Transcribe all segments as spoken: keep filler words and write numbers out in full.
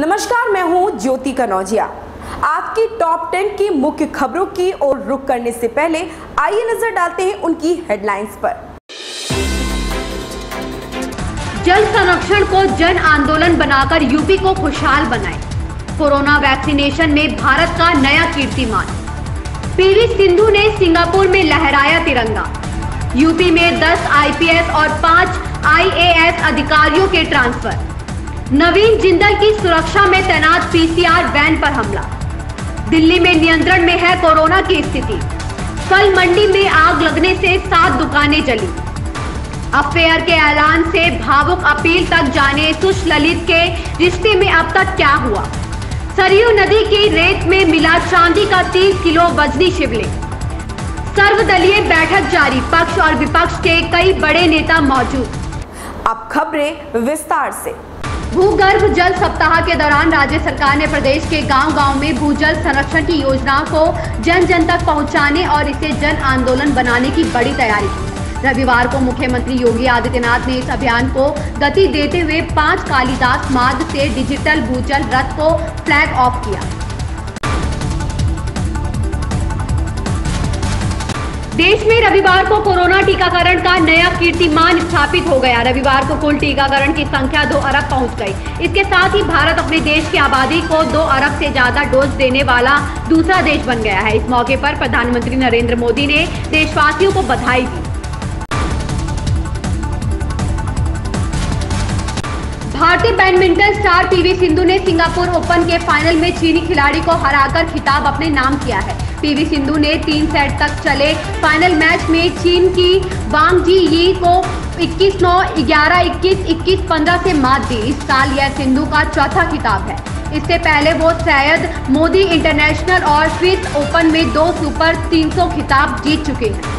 नमस्कार, मैं हूं ज्योति कनौजिया। आपकी टॉप टेन की मुख्य खबरों की ओर रुख करने से पहले आइए नजर डालते हैं उनकी हेडलाइंस पर। जल संरक्षण को जन आंदोलन बनाकर यूपी को खुशहाल बनाए। कोरोना वैक्सीनेशन में भारत का नया कीर्तिमान। पीवी सिंधु ने सिंगापुर में लहराया तिरंगा। यूपी में दस आईपीएस और पाँच आईएएस अधिकारियों के ट्रांसफर। नवीन जिंदल की सुरक्षा में तैनात पीसीआर वैन पर हमला। दिल्ली में नियंत्रण में है कोरोना की स्थिति। फल मंडी में आग लगने से सात दुकानें जली। अफेयर के ऐलान से भावुक अपील तक जाने सुशललित के रिश्ते में अब तक क्या हुआ। सरयू नदी की रेत में मिला चांदी का तीस किलो वजनी शिवलिंग। सर्वदलीय बैठक जारी, पक्ष और विपक्ष के कई बड़े नेता मौजूद। अब खबरें विस्तार से। भूगर्भ जल सप्ताह के दौरान राज्य सरकार ने प्रदेश के गांव-गांव में भूजल संरक्षण की योजनाओं को जन जन तक पहुंचाने और इसे जन आंदोलन बनाने की बड़ी तैयारी की। रविवार को मुख्यमंत्री योगी आदित्यनाथ ने इस अभियान को गति देते हुए पांच कालिदास मार्ग से डिजिटल भूजल रथ को फ्लैग ऑफ किया। देश में रविवार को कोरोना टीकाकरण का नया कीर्तिमान स्थापित हो गया। रविवार को कुल टीकाकरण की संख्या दो अरब पहुंच गई। इसके साथ ही भारत अपने देश की आबादी को दो अरब से ज्यादा डोज देने वाला दूसरा देश बन गया है। इस मौके पर प्रधानमंत्री नरेंद्र मोदी ने देशवासियों को बधाई दी। भारतीय बैडमिंटन स्टार पीवी सिंधु ने सिंगापुर ओपन के फाइनल में चीनी खिलाड़ी को हराकर खिताब अपने नाम किया है। पीवी सिंधु ने तीन सेट तक चले फाइनल मैच में चीन की वांग जी यी को इक्कीस नौ, ग्यारह इक्कीस, इक्कीस पंद्रह से मात दी। इस साल यह सिंधु का चौथा खिताब है। इससे पहले वो सैयद मोदी इंटरनेशनल और स्विस ओपन में दो सुपर तीन सौ खिताब जीत चुके हैं।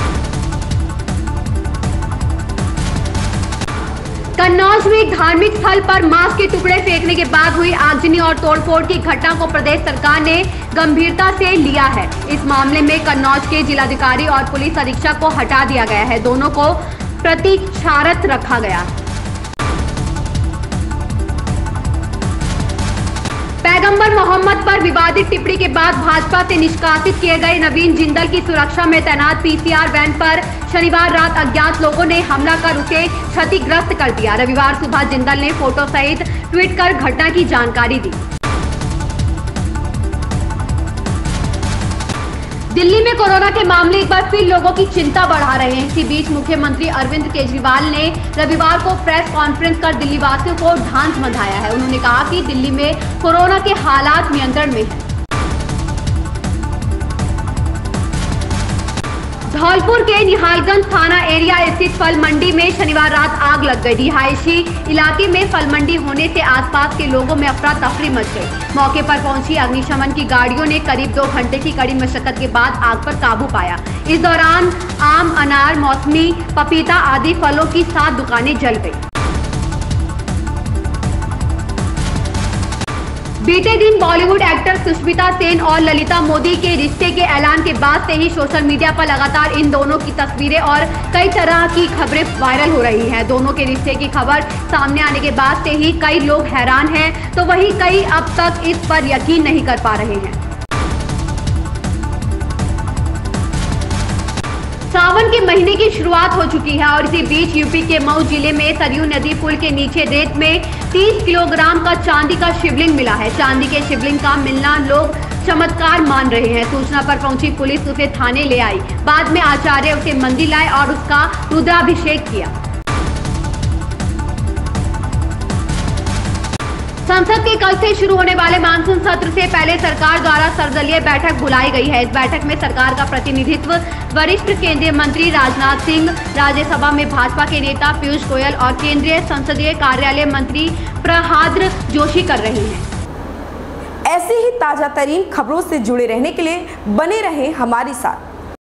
कन्नौज में एक धार्मिक स्थल पर मांस के टुकड़े फेंकने के बाद हुई आगजनी और तोड़फोड़ की घटना को प्रदेश सरकार ने गंभीरता से लिया है। इस मामले में कन्नौज के जिलाधिकारी और पुलिस अधीक्षक को हटा दिया गया है। दोनों को प्रतीक्षारत रखा गया। पैगंबर मोहम्मद पर विवादित टिप्पणी के बाद भाजपा से निष्कासित किए गए नवीन जिंदल की सुरक्षा में तैनात पीसीआर वैन पर शनिवार रात अज्ञात लोगों ने हमला कर उसे क्षतिग्रस्त कर दिया। रविवार सुबह जिंदल ने फोटो सहित ट्वीट कर घटना की जानकारी दी। दिल्ली में कोरोना के मामले एक बार फिर लोगों की चिंता बढ़ा रहे हैं। इसी बीच मुख्यमंत्री अरविंद केजरीवाल ने रविवार को प्रेस कॉन्फ्रेंस कर दिल्ली वासियों को ढांढ बंधाया है। उन्होंने कहा कि दिल्ली में कोरोना के हालात नियंत्रण में हैं। धौलपुर के निहालगंज थाना एरिया स्थित फल मंडी में शनिवार रात आग लग गई। रिहायशी इलाके में फल मंडी होने से आसपास के लोगों में अफरा तफरी मच गई। मौके पर पहुंची अग्निशमन की गाड़ियों ने करीब दो घंटे की कड़ी मशक्कत के बाद आग पर काबू पाया। इस दौरान आम, अनार, मौसमी, पपीता आदि फलों की सात दुकानें जल गई। बीते दिन बॉलीवुड एक्टर सुष्मिता सेन और ललिता मोदी के रिश्ते के ऐलान के बाद से ही सोशल मीडिया पर लगातार इन दोनों की तस्वीरें और कई तरह की खबरें वायरल हो रही हैं। दोनों के रिश्ते की खबर सामने आने के बाद से ही कई लोग हैरान हैं, तो वहीं कई अब तक इस पर यकीन नहीं कर पा रहे हैं। सावन के महीने की शुरुआत हो चुकी है और इसी बीच यूपी के मऊ जिले में सरयू नदी पुल के नीचे रेत में तीस किलोग्राम का चांदी का शिवलिंग मिला है। चांदी के शिवलिंग का मिलना लोग चमत्कार मान रहे हैं। सूचना पर पहुंची पुलिस उसे थाने ले आई। बाद में आचार्य उसे मंदिर लाए और उसका रुद्राभिषेक किया। संसद के कल से शुरू होने वाले मानसून सत्र से पहले सरकार द्वारा सर्वदलीय बैठक बुलाई गई है। इस बैठक में सरकार का प्रतिनिधित्व वरिष्ठ केंद्रीय मंत्री राजनाथ सिंह, राज्यसभा में भाजपा के नेता पीयूष गोयल और केंद्रीय संसदीय कार्यालय मंत्री प्रह्लाद जोशी कर रहे हैं। ऐसी ही ताजा तरीन खबरों से जुड़े रहने के लिए बने रहें हमारे साथ।